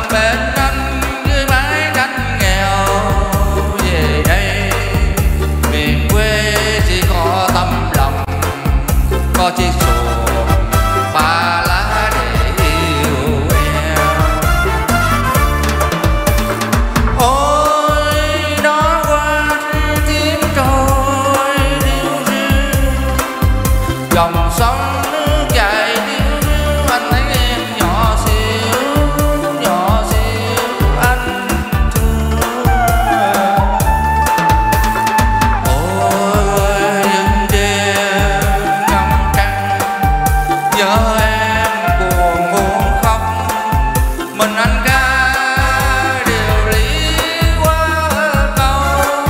bên anh dưới mái tranh nghèo. Về đây miền quê chỉ có tấm lòng, có chiếc xuồng ba lá để yêu em. Ôi đó qua tiếng trôi điêu ríu, dòng sông nước chảy điêu ríu, anh thấy em nhỏ xíu anh thương. Ôi những đêm ngắm trăng nhớ em buồn muốn khóc, mình anh ca điều lý qua câu.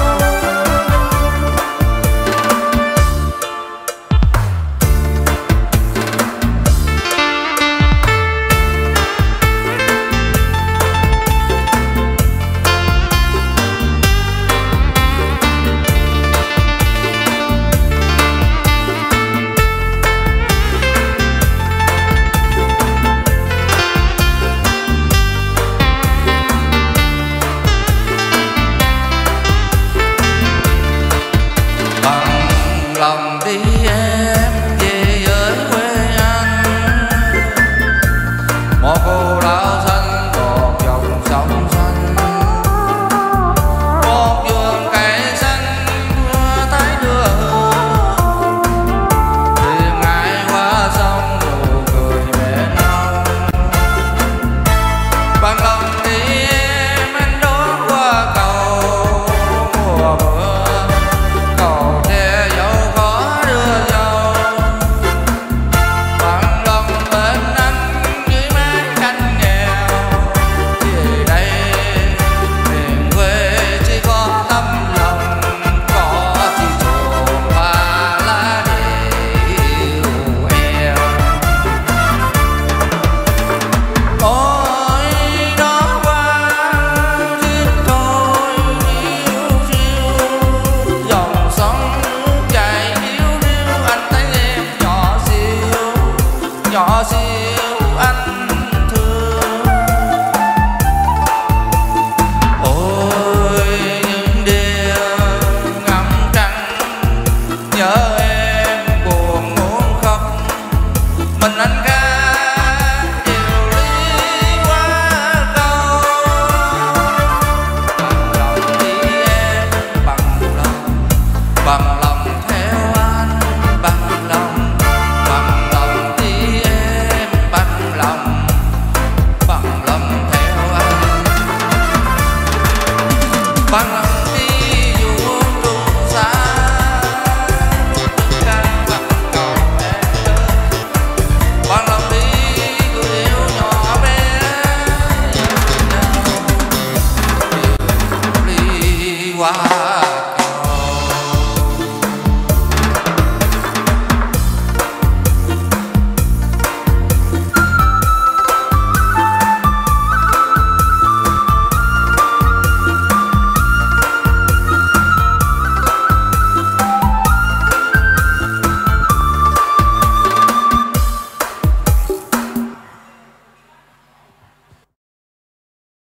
Bằng lòng đi em về với quê anh, một cô đảo xanh một dòng sông xanh, một vườn cây xanh vừa thấy đưa hương, thuyền ai qua sông nụ cười mẹ nâu. Bằng lòng